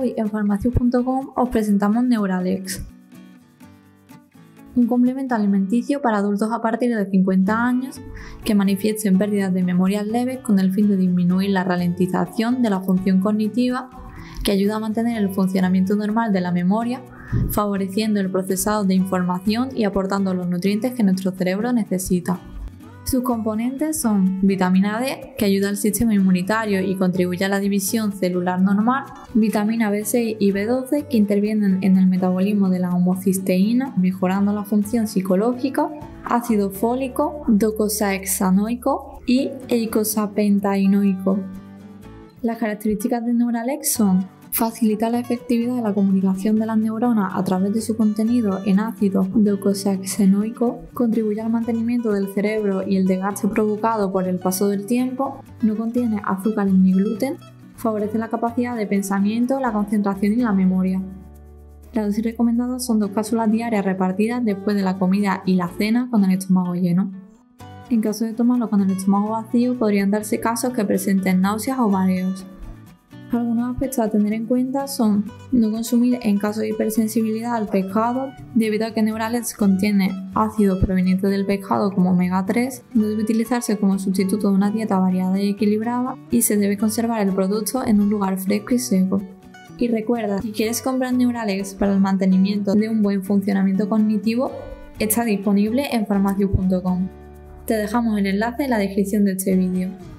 Hoy en Farmacius.com os presentamos Neuralex, un complemento alimenticio para adultos a partir de 50 años que manifiesten pérdidas de memoria leves con el fin de disminuir la ralentización de la función cognitiva, que ayuda a mantener el funcionamiento normal de la memoria, favoreciendo el procesado de información y aportando los nutrientes que nuestro cerebro necesita. Sus componentes son vitamina D, que ayuda al sistema inmunitario y contribuye a la división celular normal, vitamina B6 y B12, que intervienen en el metabolismo de la homocisteína, mejorando la función psicológica, ácido fólico, docosahexaenoico y eicosapentaenoico. Las características de Neuralex son: facilita la efectividad de la comunicación de las neuronas a través de su contenido en ácido docosahexaenoico, contribuye al mantenimiento del cerebro y el desgaste provocado por el paso del tiempo, no contiene azúcares ni gluten, favorece la capacidad de pensamiento, la concentración y la memoria. Las dosis recomendadas son 2 cápsulas diarias repartidas después de la comida y la cena con el estómago lleno. En caso de tomarlo con el estómago vacío, podrían darse casos que presenten náuseas o mareos. Algunos aspectos a tener en cuenta son: no consumir en caso de hipersensibilidad al pescado, debido a que Neuralex contiene ácidos provenientes del pescado como omega 3, no debe utilizarse como sustituto de una dieta variada y equilibrada, y se debe conservar el producto en un lugar fresco y seco. Y recuerda, si quieres comprar Neuralex para el mantenimiento de un buen funcionamiento cognitivo, está disponible en Farmacius.com. Te dejamos el enlace en la descripción de este vídeo.